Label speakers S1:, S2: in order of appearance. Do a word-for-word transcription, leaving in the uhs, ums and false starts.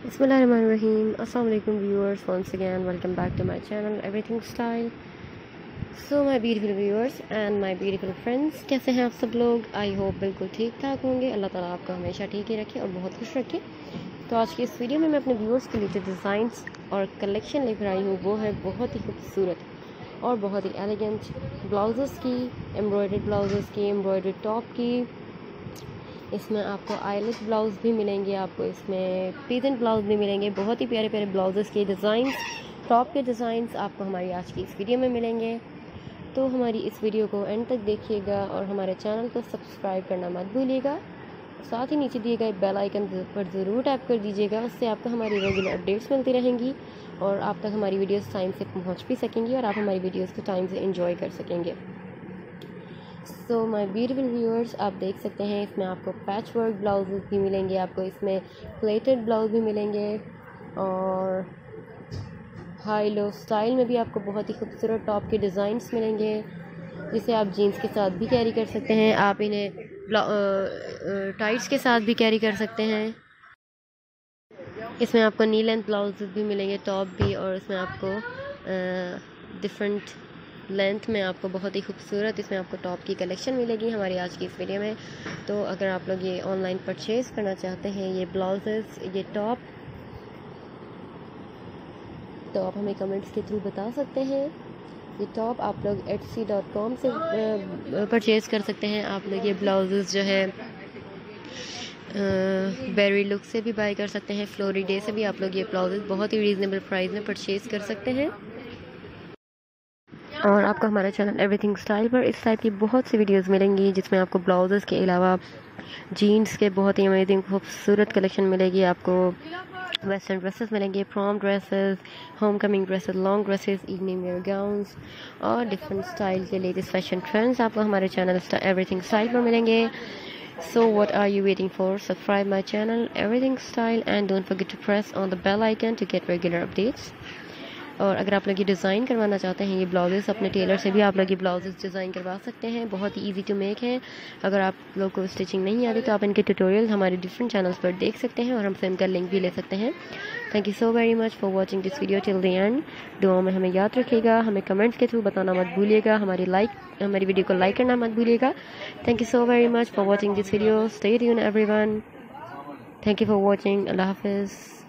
S1: Bismillahirrahmanirrahim. Assalamu alaikum viewers, once again welcome back to my channel Everything Style. So my beautiful viewers and my beautiful friends, कैसे हैं आप सब लोग? I hope बिल्कुल ठीक ठाक होंगे। अल्लाह ताला आपको हमेशा ठीक ही रखे और बहुत खुश रखे। तो आज की इस वीडियो में मैं अपने व्यूअर्स के लिए जो डिज़ाइंस और कलेक्शन लेकर आई हूँ वो है बहुत ही खूबसूरत और बहुत ही एलिगेंट ब्लाउज़ की, एम्ब्रॉयडर्ड ब्लाउज़ की, एम्ब्रॉयडर्ड टॉप की। इसमें आपको आइलेट ब्लाउज़ भी मिलेंगे, आपको इसमें पीजेंट ब्लाउज़ भी मिलेंगे। बहुत ही प्यारे प्यारे ब्लाउज़ के डिज़ाइंस, टॉप के डिज़ाइंस आपको हमारी आज की इस वीडियो में मिलेंगे। तो हमारी इस वीडियो को एंड तक देखिएगा और हमारे चैनल को सब्सक्राइब करना मत भूलिएगा। साथ ही नीचे दिए गए बेल आइकन पर ज़रूर टैप कर दीजिएगा, उससे आपको हमारी रेगुलर अपडेट्स मिलती रहेंगी और आप तक हमारी वीडियोस टाइम से पहुंच भी सकेंगी और आप हमारी वीडियोस को टाइम से एंजॉय कर सकेंगे। सो माय ब्यूटीफुल व्यूअर्स, आप देख सकते हैं इसमें आपको पैच वर्क ब्लाउज भी मिलेंगे, आपको इसमें प्लेटेड ब्लाउज भी मिलेंगे और हाई लो स्टाइल में भी आपको बहुत ही खूबसूरत टॉप के डिज़ाइंस मिलेंगे, जिसे आप जीन्स के साथ भी कैरी कर सकते हैं। आप इन्हें टाइट्स के साथ भी कैरी कर सकते हैं। इसमें आपको नी लेंथ ब्लाउज भी मिलेंगे, टॉप भी, और इसमें आपको डिफरेंट लेंथ में आपको बहुत ही खूबसूरत इसमें आपको टॉप की कलेक्शन मिलेगी हमारी आज की इस वीडियो में। तो अगर आप लोग ये ऑनलाइन परचेज़ करना चाहते हैं ये ब्लाउजेस, ये टॉप, तो आप हमें कमेंट्स के थ्रू बता सकते हैं। ये टॉप आप लोग एटसी डॉट कॉम से परचेज़ कर सकते हैं। आप लोग ये ब्लाउजेस जो है बेरी लुक से भी बाय कर सकते हैं। फ्लोरी डे से भी आप लोग ये ब्लाउजेस बहुत ही रीज़नेबल प्राइस में परचेज़ कर सकते हैं। और आपको हमारे चैनल एवरीथिंग स्टाइल पर इस टाइप की बहुत सी वीडियोस मिलेंगी, जिसमें आपको ब्लाउजेस के अलावा जीन्स के बहुत ही अमेजिंग खूबसूरत कलेक्शन मिलेगी। आपको वेस्टर्न ड्रेसेस मिलेंगे, prom dresses, homecoming dresses, long dresses, evening wear gowns और डिफरेंट स्टाइल के लेटेस्ट फैशन ट्रेंड्स आपको हमारे चैनल एवरीथिंग स्टाइल पर मिलेंगे। So what are you waiting for? Subscribe my channel Everything Style and don't forget to press on the bell icon to get regular updates. और अगर आप लोग ये डिज़ाइन करवाना चाहते हैं ये ब्लाउजेस अपने टेलर से भी आप लोग ये ब्लाउजेस डिज़ाइन करवा सकते हैं। बहुत ही इजी टू मेक है। अगर आप लोग को स्टिचिंग नहीं आती तो आप इनके ट्यूटोरियल हमारे डिफरेंट चैनल्स पर देख सकते हैं और हमसे इनका लिंक भी ले सकते हैं। Thank you so very much for watching this video till the end. दुआ में हमें याद रखिएगा, हमें कमेंट्स के थ्रू बताना मत भूलिएगा, हमारी लाइक हमारी वीडियो को लाइक करना मत भूलिएगा। Thank you so very much for watching this video. Stay tuned everyone. Thank you for watching. अल्लाह हाफिज़।